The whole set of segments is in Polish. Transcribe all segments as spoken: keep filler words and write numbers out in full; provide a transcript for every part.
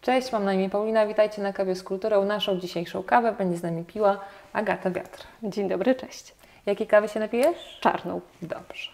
Cześć, mam na imię Paulina, witajcie na Kawie z Kulturą. Naszą dzisiejszą kawę będzie z nami piła Agata Wiatr. Dzień dobry, cześć. Jakiej kawy się napijesz? Czarną. Dobrze.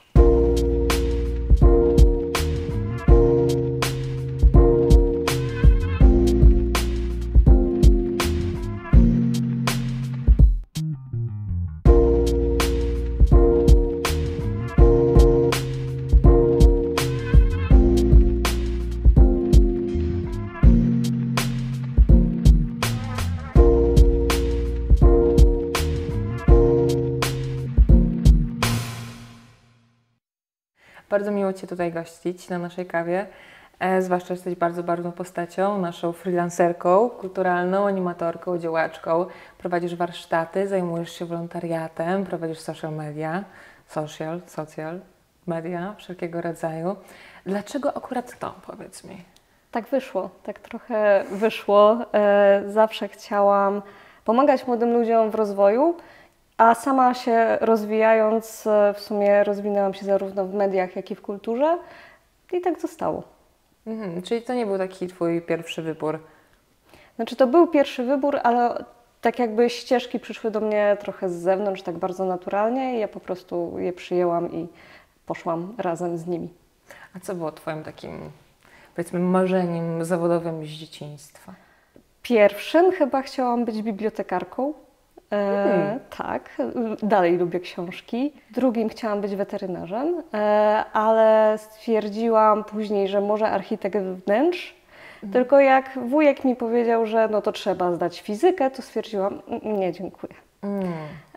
Bardzo miło Cię tutaj gościć na naszej kawie, e, zwłaszcza, że jesteś bardzo barwną postacią, naszą freelancerką, kulturalną, animatorką, działaczką. Prowadzisz warsztaty, zajmujesz się wolontariatem, prowadzisz social media, social, social media wszelkiego rodzaju. Dlaczego akurat to, powiedz mi? Tak wyszło, tak trochę wyszło. E, zawsze chciałam pomagać młodym ludziom w rozwoju, a sama się rozwijając, w sumie rozwinęłam się zarówno w mediach, jak i w kulturze i tak zostało. Mhm, czyli to nie był taki Twój pierwszy wybór? Znaczy to był pierwszy wybór, ale tak jakby ścieżki przyszły do mnie trochę z zewnątrz, tak bardzo naturalnie i ja po prostu je przyjęłam i poszłam razem z nimi. A co było Twoim takim, powiedzmy, marzeniem zawodowym z dzieciństwa? Pierwszym chyba chciałam być bibliotekarką. E, Hmm. Tak, dalej lubię książki. Drugim chciałam być weterynarzem, e, ale stwierdziłam później, że może architekt wnętrz. Hmm. Tylko jak wujek mi powiedział, że no to trzeba zdać fizykę, to stwierdziłam, nie, dziękuję. Hmm.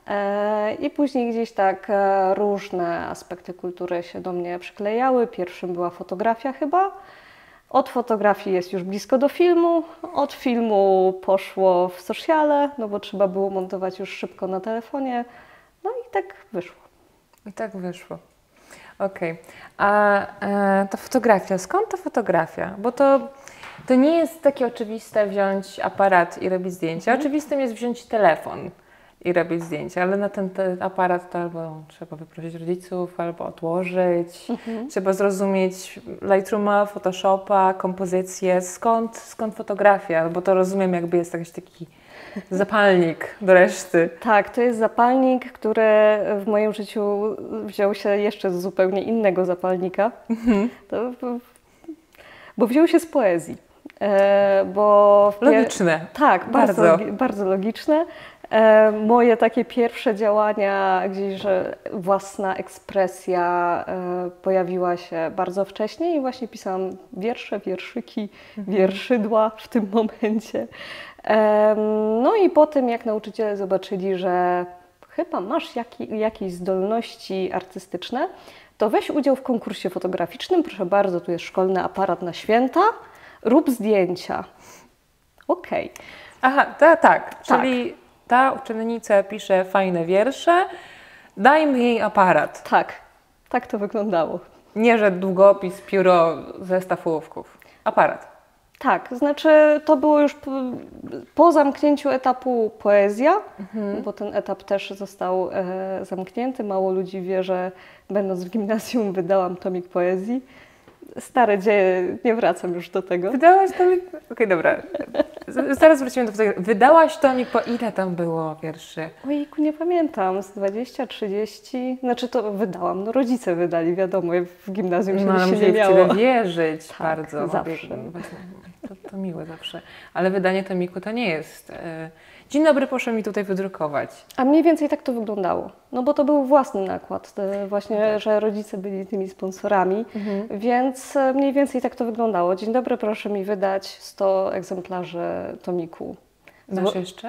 E, I później gdzieś tak e, różne aspekty kultury się do mnie przyklejały. Pierwszym była fotografia chyba. Od fotografii jest już blisko do filmu, od filmu poszło w sociale, no bo trzeba było montować już szybko na telefonie, no i tak wyszło. I tak wyszło. Okej. Okay. A e, ta fotografia, skąd ta fotografia? Bo to, to nie jest takie oczywiste wziąć aparat i robić zdjęcia. Mhm. Oczywistym jest wziąć telefon i robić zdjęcia, ale na ten te aparat to albo trzeba wyprosić rodziców, albo odłożyć. Mhm. Trzeba zrozumieć Lightrooma, Photoshopa, kompozycję. Skąd, skąd fotografia? Bo to rozumiem, jakby jest jakiś taki zapalnik do reszty. Tak, to jest zapalnik, który w moim życiu wziął się jeszcze z zupełnie innego zapalnika. Mhm. To, bo wziął się z poezji. E, bo logiczne. Tak, bardzo, bardzo. bardzo logiczne. E, moje takie pierwsze działania, gdzieś, że własna ekspresja e, pojawiła się bardzo wcześnie i właśnie pisałam wiersze, wierszyki, mhm. wierszydła w tym momencie. E, no i po tym, jak nauczyciele zobaczyli, że chyba masz jaki, jakieś zdolności artystyczne, to weź udział w konkursie fotograficznym. Proszę bardzo, tu jest szkolny aparat na święta. Rób zdjęcia. Okej. Okay. Aha, ta, tak, czyli tak. Ta uczennica pisze fajne wiersze, dajmy jej aparat. Tak, tak to wyglądało. Nie, że długopis, pióro, zestaw ołówków. Aparat. Tak, znaczy to było już po, po zamknięciu etapu poezja, mhm. bo ten etap też został e, zamknięty. Mało ludzi wie, że będąc w gimnazjum wydałam tomik poezji. Stare dzieje, nie wracam już do tego. Wydałaś tomik? Okej, okay, dobra. Zaraz wrócimy do tego. Wydałaś tomik, po ile tam było wierszy? Ojejku, nie pamiętam, z dwadzieścia, trzydzieści. Znaczy to wydałam, no rodzice wydali, wiadomo, w gimnazjum się, no, się nie miało. W wierzyć tak, bardzo. zawsze. To, to miłe zawsze. Ale wydanie tomiku to nie jest... E... Dzień dobry, proszę mi tutaj wydrukować. A mniej więcej tak to wyglądało. No bo to był własny nakład, właśnie, tak. że rodzice byli tymi sponsorami, mhm. więc mniej więcej tak to wyglądało. Dzień dobry, proszę mi wydać sto egzemplarzy tomiku. Masz jeszcze?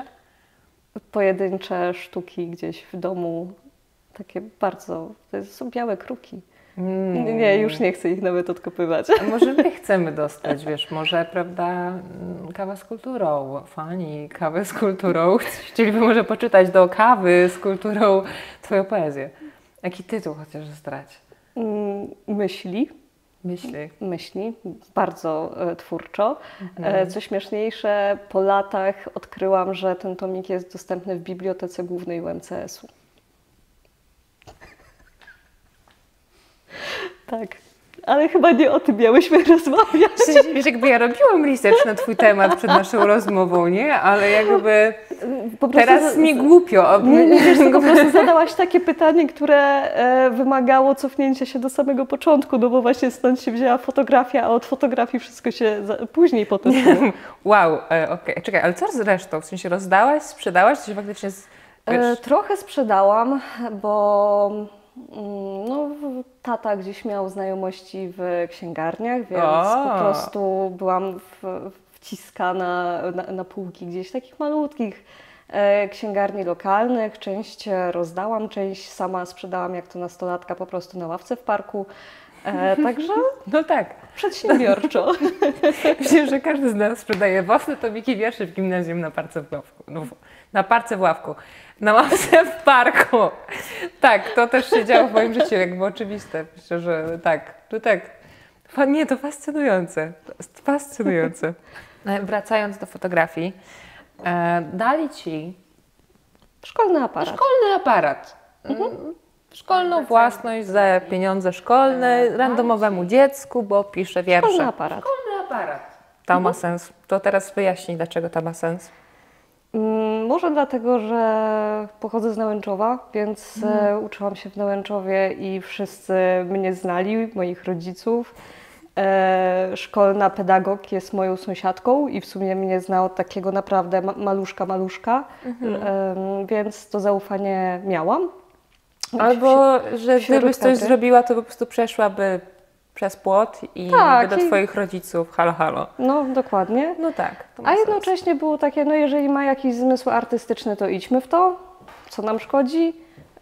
Pojedyncze sztuki gdzieś w domu, takie bardzo, to są białe kruki. Mm. Nie, już nie chcę ich nawet odkopywać. A może my chcemy dostać, wiesz, może, prawda, kawa z kulturą, fani kawy z kulturą, chcieliby może poczytać do kawy z kulturą Twoją poezję. Jaki tytuł chociaż zdrać? Myśli. Myśli. Myśli, bardzo e, twórczo. Mhm. E, co śmieszniejsze, po latach odkryłam, że ten tomik jest dostępny w Bibliotece Głównej U M C S-u. Tak. Ale chyba nie o tym miałyśmy rozmawiać. Wiesz, jakby ja robiłam research na twój temat przed naszą rozmową, nie? Ale jakby po prostu teraz nie głupio. Nie, nie wiesz, tylko po prostu zadałaś takie pytanie, które e, wymagało cofnięcia się do samego początku, no bo właśnie stąd się wzięła fotografia, a od fotografii wszystko się za, później potoczyło. Wow, e, okej. Okay. Czekaj, ale co z resztą? W sensie rozdałaś, sprzedałaś? To się faktycznie... Z, e, trochę sprzedałam, bo no, tata gdzieś miał znajomości w księgarniach, więc o. po prostu byłam w, wciskana na, na półki gdzieś takich malutkich e, księgarni lokalnych. Część rozdałam, część sama sprzedałam jak to nastolatka po prostu na ławce w parku. E, także no tak, przedsiębiorczo. Myślę, że każdy z nas sprzedaje własne tomiki wierszy w gimnazjum na parce w ławku. No, na parce w ławku. Na ławce w parku. Tak, to też się działo w moim życiu, jakby oczywiste. Myślę, że tak, to tak. Nie, to fascynujące. To jest fascynujące. Wracając do fotografii, e, dali Ci szkolny aparat. Szkolny aparat. Mhm. Szkolną własność za pieniądze szkolne, randomowemu dziecku, bo pisze wiersze. Szkolny aparat. Szkolny aparat. To ma sens. To teraz wyjaśnij, dlaczego to ma sens. Może dlatego, że pochodzę z Nałęczowa, więc hmm. uczyłam się w Nałęczowie i wszyscy mnie znali, moich rodziców. E, szkolna pedagog jest moją sąsiadką i w sumie mnie zna od takiego naprawdę ma maluszka, maluszka, hmm. e, więc to zaufanie miałam. Albo, że gdybyś coś zrobiła, to po prostu przeszłaby przez płot i tak, do i... Twoich rodziców, halo, halo. No, dokładnie. No tak. A jednocześnie sens. Było takie, no jeżeli ma jakiś zmysł artystyczny, to idźmy w to, co nam szkodzi.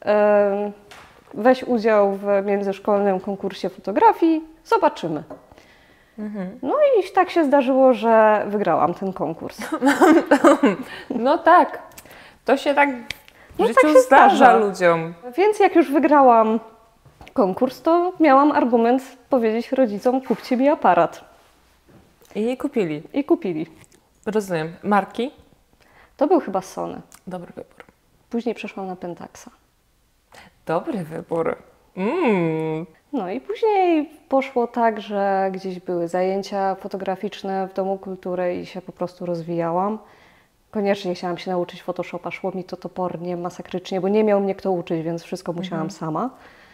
Weź udział w międzyszkolnym konkursie fotografii, zobaczymy. Mhm. No i tak się zdarzyło, że wygrałam ten konkurs. No tak, to się tak w no życiu tak się zdarza, zdarza ludziom. Więc jak już wygrałam konkurs, to miałam argument powiedzieć rodzicom, kupcie mi aparat. I kupili. I kupili. Rozumiem. Marki? To był chyba Sony. Dobry wybór. Później przeszłam na Pentaxa. Dobry wybór. Mm. No i później poszło tak, że gdzieś były zajęcia fotograficzne w Domu Kultury i się po prostu rozwijałam. Koniecznie chciałam się nauczyć Photoshopa, szło mi to topornie, masakrycznie, bo nie miał mnie kto uczyć, więc wszystko musiałam mhm. sama.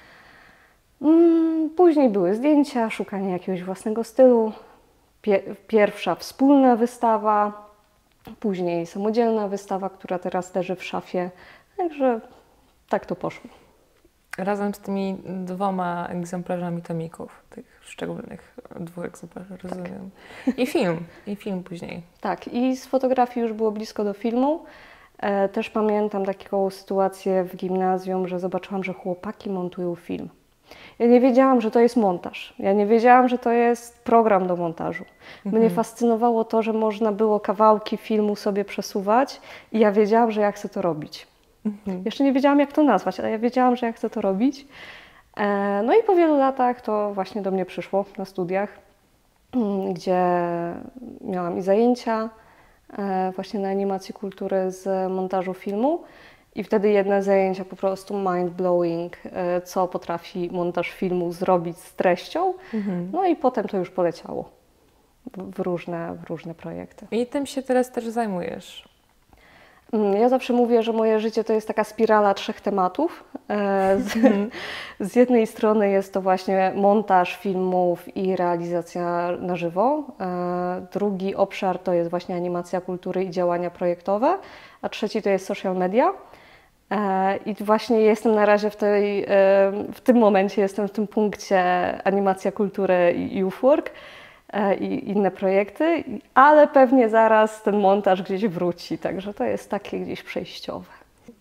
Później były zdjęcia, szukanie jakiegoś własnego stylu, pierwsza wspólna wystawa, później samodzielna wystawa, która teraz leży w szafie, także tak to poszło. Razem z tymi dwoma egzemplarzami tomików, tych szczególnych dwóch egzemplarzy, rozumiem. I film, i film później. Tak, i z fotografii już było blisko do filmu. E, też pamiętam taką sytuację w gimnazjum, że zobaczyłam, że chłopaki montują film. Ja nie wiedziałam, że to jest montaż. Ja nie wiedziałam, że to jest program do montażu. Mhm. Mnie fascynowało to, że można było kawałki filmu sobie przesuwać i ja wiedziałam, że ja chcę to robić. Mhm. Jeszcze nie wiedziałam, jak to nazwać, ale ja wiedziałam, że ja chcę to robić. E, no i po wielu latach to właśnie do mnie przyszło na studiach, gdzie miałam i zajęcia e, właśnie na animacji kultury z montażu filmu. I wtedy jedne zajęcia po prostu mind-blowing, co potrafi montaż filmu zrobić z treścią. Mhm. No i potem to już poleciało w różne, w różne projekty. I tym się teraz też zajmujesz? Ja zawsze mówię, że moje życie to jest taka spirala trzech tematów. Z, mhm. z jednej strony jest to właśnie montaż filmów i realizacja na żywo. Drugi obszar to jest właśnie animacja kultury i działania projektowe, a trzeci to jest social media. I właśnie jestem na razie w, tej, w tym momencie, jestem w tym punkcie animacja kultury i youth work i inne projekty, ale pewnie zaraz ten montaż gdzieś wróci, także to jest takie gdzieś przejściowe.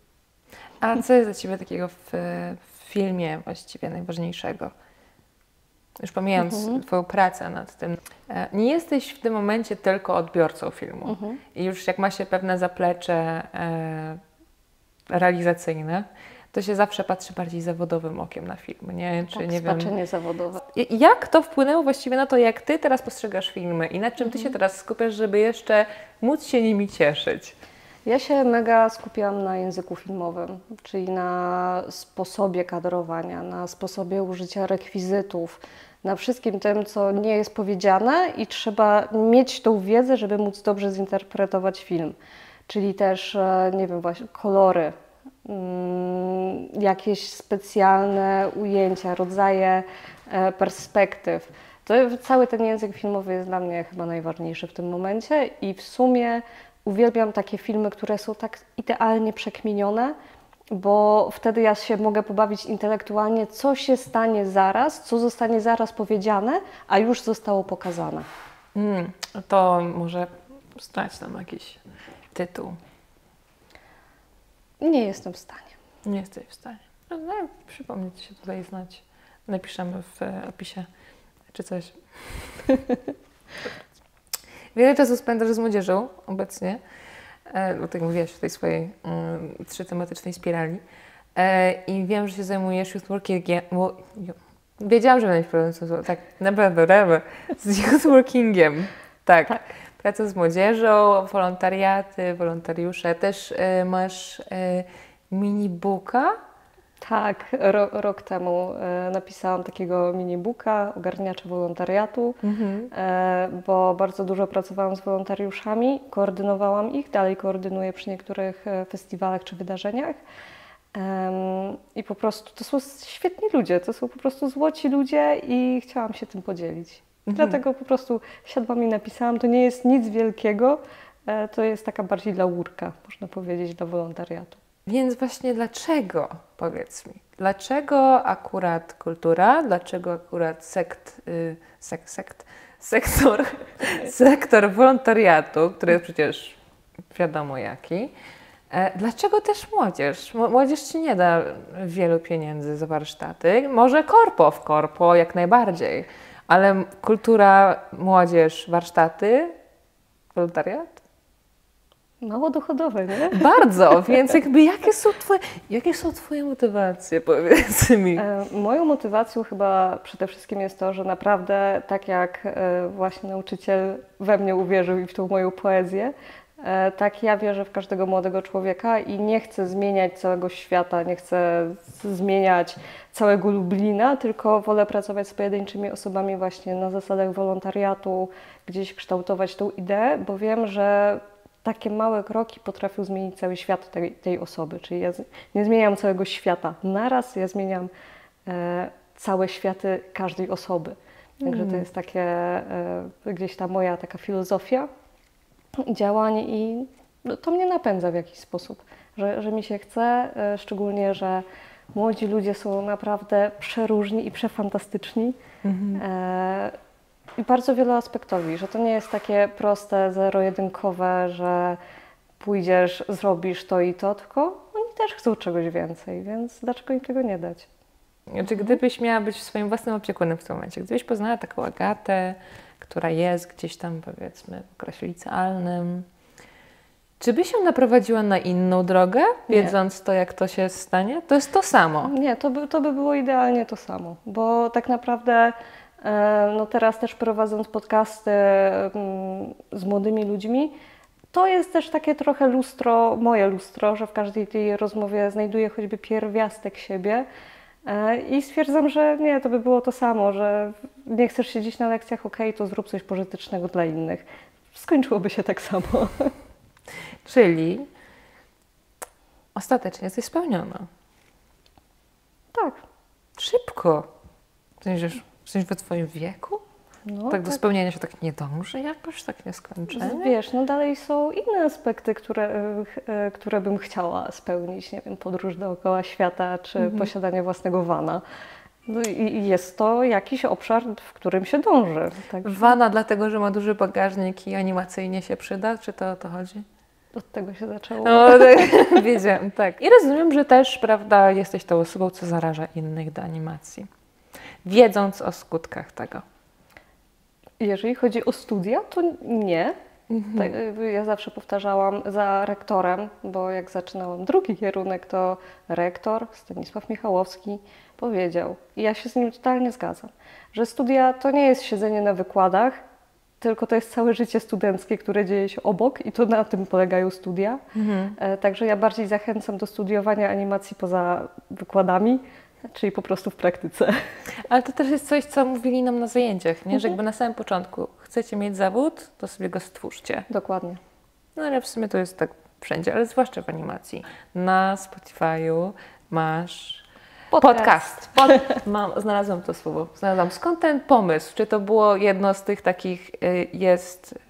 A co jest dla Ciebie takiego w, w filmie właściwie najważniejszego? Już pomijając mhm. Twoją pracę nad tym, nie jesteś w tym momencie tylko odbiorcą filmu mhm. i już jak ma się pewne zaplecze e, realizacyjne, to się zawsze patrzy bardziej zawodowym okiem na film, nie? Czy tak, nie spaczenie wiem, zawodowe. Jak to wpłynęło właściwie na to, jak Ty teraz postrzegasz filmy i na czym Ty się teraz skupiasz, żeby jeszcze móc się nimi cieszyć? Ja się mega skupiłam na języku filmowym, czyli na sposobie kadrowania, na sposobie użycia rekwizytów, na wszystkim tym, co nie jest powiedziane i trzeba mieć tą wiedzę, żeby móc dobrze zinterpretować film. Czyli też, nie wiem, właśnie kolory, jakieś specjalne ujęcia, rodzaje perspektyw. To cały ten język filmowy jest dla mnie chyba najważniejszy w tym momencie i w sumie uwielbiam takie filmy, które są tak idealnie przekminione, bo wtedy ja się mogę pobawić intelektualnie, co się stanie zaraz, co zostanie zaraz powiedziane, a już zostało pokazane. Mm, to może stać nam jakiś tytuł. Nie jestem w stanie. Nie jesteś w stanie. No, no, przypomnieć się tutaj znać. Napiszemy w opisie czy coś. Wiele czasu spędzasz z młodzieżą obecnie, e, bo tak mówiłaś w tej swojej y, trzytematycznej spirali. E, I wiem, że się zajmujesz youth workingiem. Wiedziałam, że będziesz problem z tak, naprawdę, z youth workingiem. Tak. tak. Praca z młodzieżą, wolontariaty, wolontariusze. Też y, masz y, minibooka. Tak, ro, rok temu e, napisałam takiego minibooka, ogarniacze wolontariatu, mhm. e, bo bardzo dużo pracowałam z wolontariuszami, koordynowałam ich, dalej koordynuję przy niektórych festiwalach czy wydarzeniach. E, I po prostu to są świetni ludzie, to są po prostu złoci ludzie i chciałam się tym podzielić. Mhm. Dlatego po prostu siadłam i napisałam, to nie jest nic wielkiego, e, to jest taka bardziej laurka, można powiedzieć, dla wolontariatu. Więc właśnie dlaczego, powiedz mi, dlaczego akurat kultura, dlaczego akurat sekt, y, sek, sekt, sektor, sektor wolontariatu, który jest przecież wiadomo jaki, e, dlaczego też młodzież? Młodzież ci nie da wielu pieniędzy za warsztaty, może korpo w korpo jak najbardziej, ale kultura, młodzież, warsztaty, wolontariat? Mało dochodowe, nie? Bardzo, więc jakby jakie są twoje, jakie są twoje motywacje, powiedz mi? E, moją motywacją chyba przede wszystkim jest to, że naprawdę tak jak e, właśnie nauczyciel we mnie uwierzył i w tą moją poezję, e, tak ja wierzę w każdego młodego człowieka i nie chcę zmieniać całego świata, nie chcę zmieniać całego Lublina, tylko wolę pracować z pojedynczymi osobami właśnie na zasadach wolontariatu, gdzieś kształtować tą ideę, bo wiem, że takie małe kroki potrafią zmienić cały świat tej, tej osoby. Czyli ja z, nie zmieniam całego świata naraz, ja zmieniam e, całe światy każdej osoby. Także mm. to jest takie e, gdzieś ta moja taka filozofia działań i no, to mnie napędza w jakiś sposób, że, że mi się chce, e, szczególnie, że młodzi ludzie są naprawdę przeróżni i przefantastyczni. Mm-hmm. e, I bardzo wieloaspektowi, że to nie jest takie proste, zero-jedynkowe, że pójdziesz, zrobisz to i to, tylko oni też chcą czegoś więcej, więc dlaczego im tego nie dać? Znaczy, gdybyś miała być swoim własnym opiekunem w tym momencie, gdybyś poznała taką Agatę, która jest gdzieś tam, powiedzmy, w okresie licealnym, czy byś ją naprowadziła na inną drogę, wiedząc nie. to, jak to się stanie? To jest to samo. Nie, to by, to by było idealnie to samo, bo tak naprawdę no teraz też prowadząc podcasty z młodymi ludźmi, to jest też takie trochę lustro, moje lustro, że w każdej tej rozmowie znajduję choćby pierwiastek siebie i stwierdzam, że nie, to by było to samo, że nie chcesz siedzieć na lekcjach, okej, to zrób coś pożytecznego dla innych. Skończyłoby się tak samo. Czyli ostatecznie jesteś spełniona. Tak. Szybko. Myślisz, w sensie w twoim wieku? No, tak, tak do spełnienia się tak nie dąży jakoś, tak nieskończenie? Wiesz, no dalej są inne aspekty, które, które bym chciała spełnić. Nie wiem, podróż dookoła świata, czy mhm. posiadanie własnego vana. No i jest to jakiś obszar, w którym się dąży. Także... Vana dlatego, że ma duży bagażnik i animacyjnie się przyda? Czy to o to chodzi? Od tego się zaczęło. No, tak, wiedziałem, tak. I rozumiem, że też, prawda, jesteś tą osobą, co zaraża innych do animacji. Wiedząc o skutkach tego. Jeżeli chodzi o studia, to nie. Mhm. Tak, ja zawsze powtarzałam za rektorem, bo jak zaczynałam drugi kierunek, to rektor Stanisław Michałowski powiedział, i ja się z nim totalnie zgadzam, że studia to nie jest siedzenie na wykładach, tylko to jest całe życie studenckie, które dzieje się obok i to na tym polegają studia. Mhm. Także ja bardziej zachęcam do studiowania animacji poza wykładami, czyli po prostu w praktyce. Ale to też jest coś, co mówili nam na zajęciach, nie? Że Mhm. jakby na samym początku chcecie mieć zawód, to sobie go stwórzcie. Dokładnie. No ale w sumie to jest tak wszędzie, ale zwłaszcza w animacji. Na Spotify'u masz Podcast. podcast. Pod... Mam, znalazłam to słowo. Znalazłam. Skąd ten pomysł? Czy to było jedno z tych takich, y, jest y,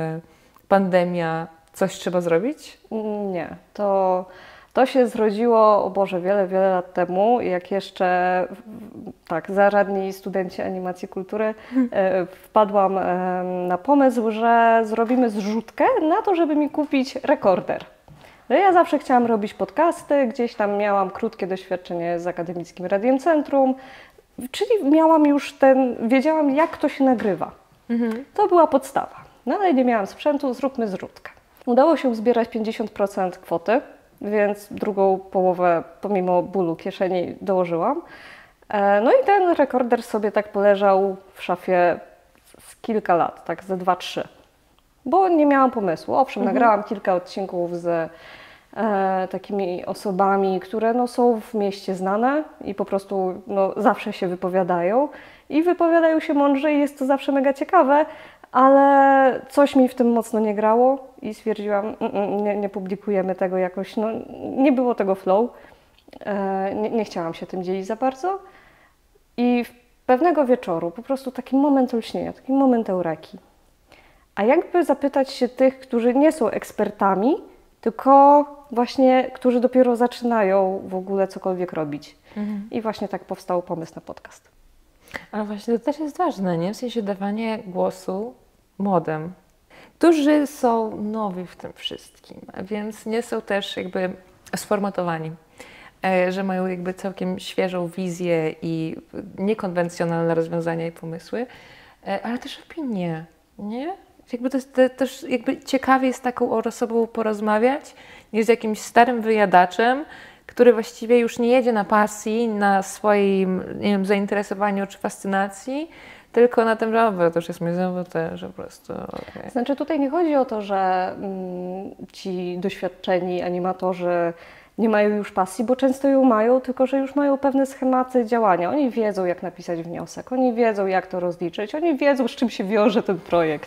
pandemia, coś trzeba zrobić? Nie, to, to się zrodziło, o Boże, wiele, wiele lat temu, jak jeszcze tak, zaradni studenci animacji kultury, e, wpadłam e, na pomysł, że zrobimy zrzutkę na to, żeby mi kupić rekorder. No ja zawsze chciałam robić podcasty, gdzieś tam miałam krótkie doświadczenie z Akademickim Radiem Centrum, czyli miałam już ten, wiedziałam jak to się nagrywa. Mhm. To była podstawa, no ale nie miałam sprzętu, zróbmy zrzutkę. Udało się uzbierać pięćdziesiąt procent kwoty, więc drugą połowę pomimo bólu kieszeni dołożyłam. No i ten rekorder sobie tak poleżał w szafie z kilka lat, tak ze dwa, trzy. Bo nie miałam pomysłu. Owszem, Mhm. nagrałam kilka odcinków z e, takimi osobami, które no, są w mieście znane i po prostu no, zawsze się wypowiadają. I wypowiadają się mądrze i jest to zawsze mega ciekawe, ale coś mi w tym mocno nie grało i stwierdziłam, nie, nie publikujemy tego jakoś, no, nie było tego flow. E, nie, nie chciałam się tym dzielić za bardzo. I pewnego wieczoru po prostu taki moment lśnienia, taki moment eureki. A jakby zapytać się tych, którzy nie są ekspertami, tylko właśnie, którzy dopiero zaczynają w ogóle cokolwiek robić. Mhm. I właśnie tak powstał pomysł na podcast. Ale właśnie to też jest ważne, nie? W sensie dawanie głosu młodym, którzy są nowi w tym wszystkim, a więc nie są też jakby sformatowani, e, że mają jakby całkiem świeżą wizję i niekonwencjonalne rozwiązania i pomysły, e, ale też opinie, nie? Jakby to jest to, też jakby ciekawie jest taką osobą porozmawiać, niż z jakimś starym wyjadaczem, który właściwie już nie jedzie na pasji, na swoim, nie wiem, zainteresowaniu czy fascynacji, tylko na tym, że o, to już jest mój zawód, że po prostu okay. Znaczy tutaj nie chodzi o to, że mm, ci doświadczeni animatorzy nie mają już pasji, bo często ją mają, tylko że już mają pewne schematy działania. Oni wiedzą, jak napisać wniosek, oni wiedzą, jak to rozliczyć, oni wiedzą, z czym się wiąże ten projekt.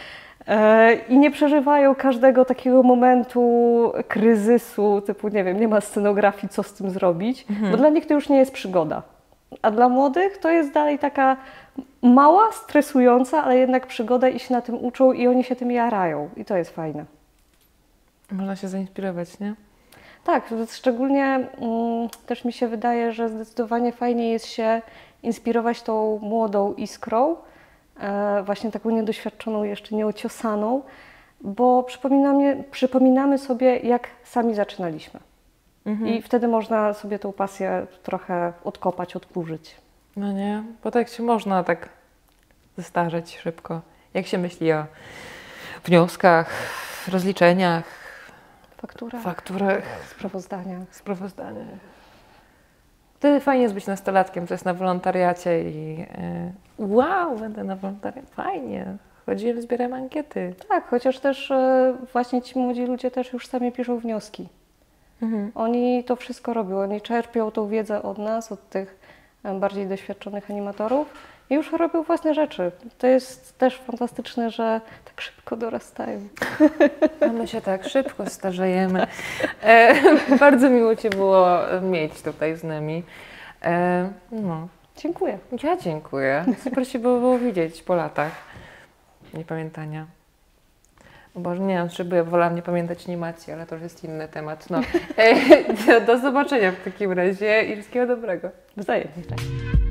I nie przeżywają każdego takiego momentu kryzysu, typu nie wiem, nie ma scenografii, co z tym zrobić, mhm. bo dla nich to już nie jest przygoda. A dla młodych to jest dalej taka mała, stresująca, ale jednak przygoda i się na tym uczą i oni się tym jarają. I to jest fajne. Można się zainspirować, nie? Tak, szczególnie mm, też mi się wydaje, że zdecydowanie fajnie jest się inspirować tą młodą iskrą, właśnie taką niedoświadczoną, jeszcze nieociosaną, bo przypominamy, przypominamy sobie, jak sami zaczynaliśmy. Mhm. I wtedy można sobie tą pasję trochę odkopać, odkurzyć. No nie, bo tak się można tak zestarzeć szybko. Jak się myśli o wnioskach, rozliczeniach, fakturach, fakturach sprawozdaniach. sprawozdaniach. Wtedy fajnie jest być nastolatkiem, to jest na wolontariacie i yy, wow, będę na wolontariacie, fajnie, chodziłem, zbieram ankiety. Tak, chociaż też yy, właśnie ci młodzi ludzie też już sami piszą wnioski. Mhm. Oni to wszystko robią, oni czerpią tą wiedzę od nas, od tych yy, bardziej doświadczonych animatorów i już robią własne rzeczy. To jest też fantastyczne, że tak szybko dorastają. A my się tak szybko starzejemy. E, bardzo miło Cię było mieć tutaj z nami. E, no. Dziękuję. Ja dziękuję. Super się było, było widzieć po latach niepamiętania. O Boże, nie wiem, czy by wolałam nie pamiętać animacji, ale to już jest inny temat. No. E, do, do zobaczenia w takim razie i wszystkiego dobrego. Wzajemnie. Tak.